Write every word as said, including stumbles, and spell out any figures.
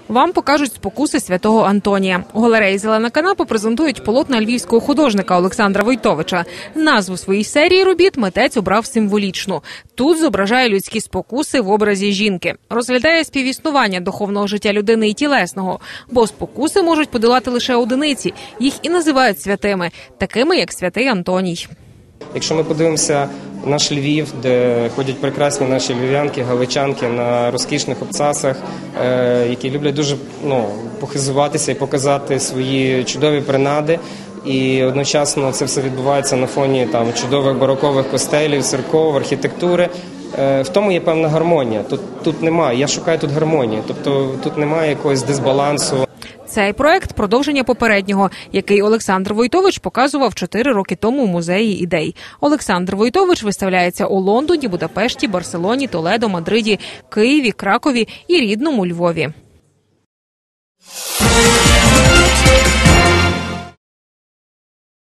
Вам покажуть спокуси святого Антонія. У галереї «Зелена канапа» презентують полотна львівського художника Олександра Войтовича. Назву своїй серії робіт митець обрав символічну. Тут зображає людські спокуси в образі жінки. Розглядає співіснування духовного життя людини і тілесного. Бо спокуси можуть подолати лише одиниці. Їх і називають святими, такими як святий Антоній. Якщо ми подивимося наш Львів, де ходять прекрасні наші львів'янки, галичанки на розкішних обцасах, е, які люблять дуже ну, похизуватися і показати свої чудові принади. І одночасно це все відбувається на фоні там чудових барокових костелів, церков, архітектури. Е, в тому є певна гармонія. Тут, тут немає, я шукаю тут гармонії, тобто тут немає якогось дисбалансу. Цей проект – продовження попереднього, який Олександр Войтович показував чотири роки тому у музеї ідей. Олександр Войтович виставляється у Лондоні, Будапешті, Барселоні, Толедо, Мадриді, Києві, Кракові і рідному Львові.